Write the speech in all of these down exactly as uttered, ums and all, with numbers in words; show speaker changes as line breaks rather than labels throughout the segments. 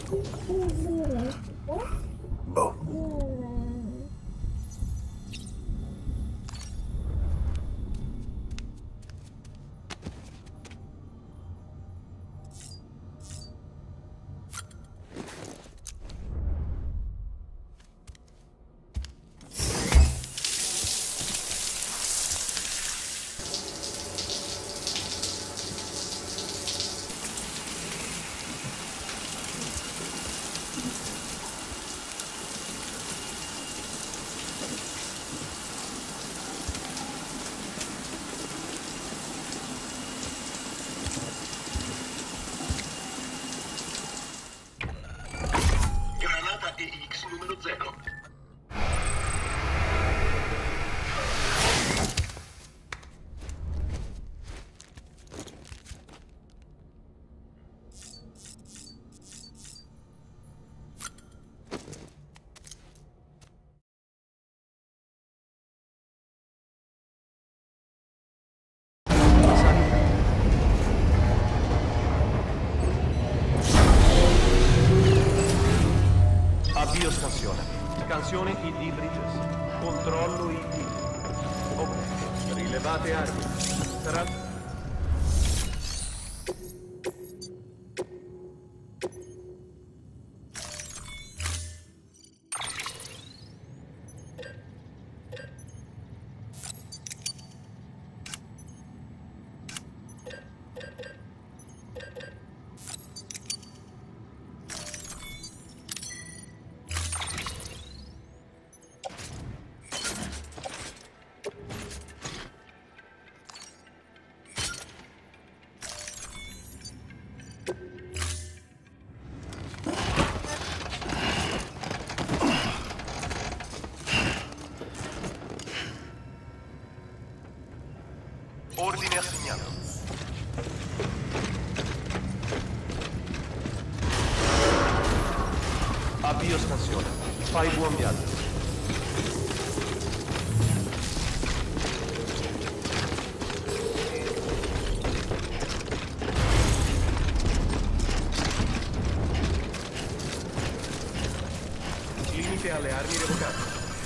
Boh.
Avvio scansione. Scansione I D Bridges. Controllo I D. Ok. Rilevate armi. Sarà...
Ordine assegnato.
Avvio scansione. Fai buon viaggio. Limite alle armi revocate.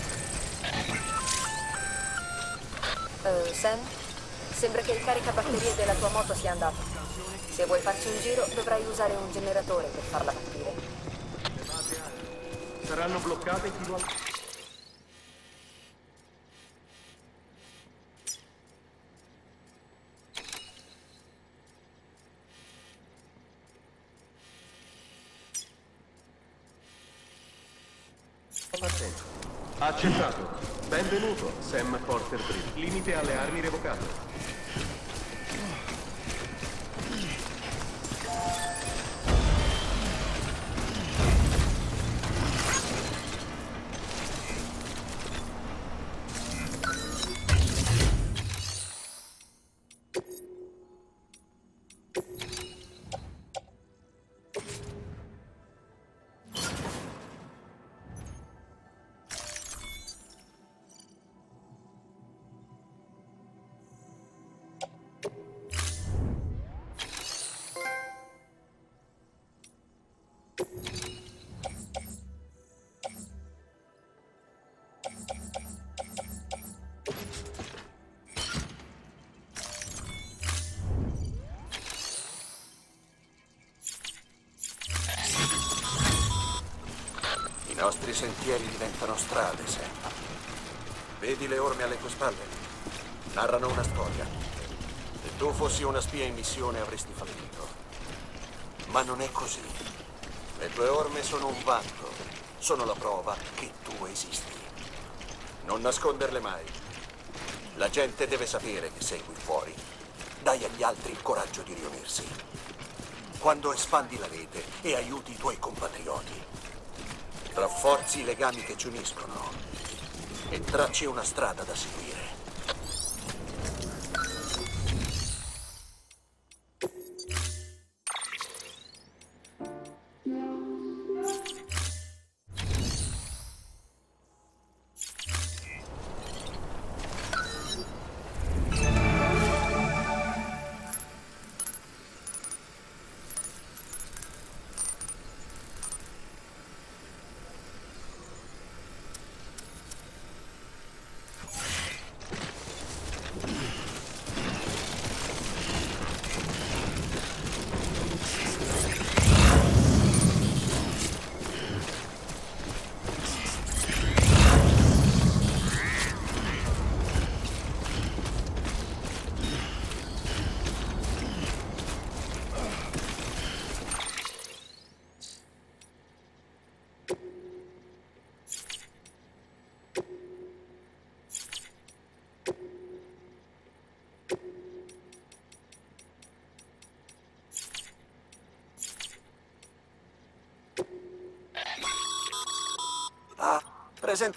Uh, Sam? Sembra che il caricabatterie della tua moto sia andato. Se vuoi farci un giro, dovrai usare un generatore per farla partire.
Saranno bloccate fino al... Partenza. Accettato. Benvenuto, Sam Porter Bridge. Limite alle armi revocate.
I nostri sentieri diventano strade, Sam. Vedi le orme alle tue spalle? Narrano una storia. Se tu fossi una spia in missione avresti fallito. Ma non è così. Le tue orme sono un vanto. Sono la prova che tu esisti. Non nasconderle mai. La gente deve sapere che sei qui fuori. Dai agli altri il coraggio di riunirsi. Quando espandi la rete e aiuti i tuoi compatrioti, rafforzi i legami che ci uniscono e tracci una strada da seguire. Present...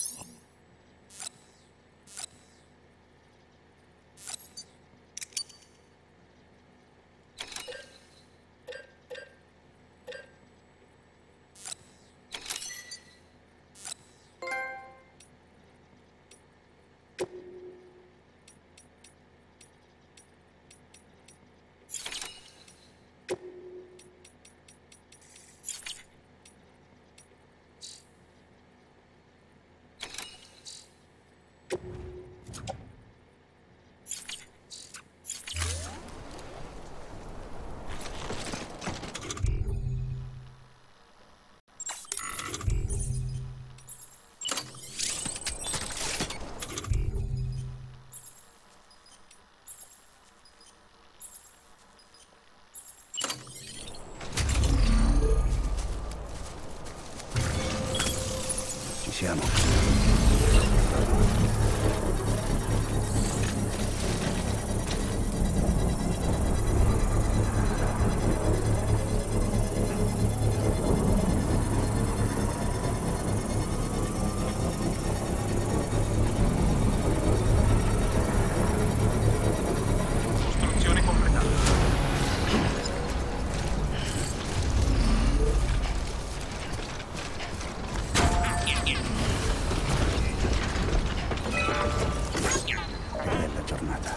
Siamo.
Costruzione completata.
Bella giornata.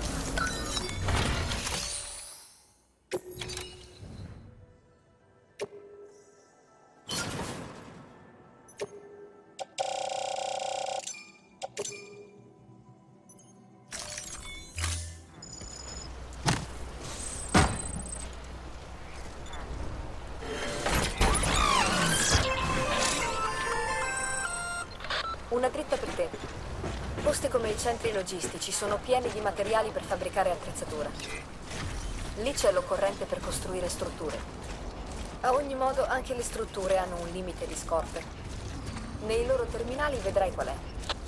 Una dritta per te. Posti come i centri logistici sono pieni di materiali per fabbricare attrezzatura. Lì c'è l'occorrente per costruire strutture. A ogni modo, anche le strutture hanno un limite di scorte. Nei loro terminali vedrai qual è.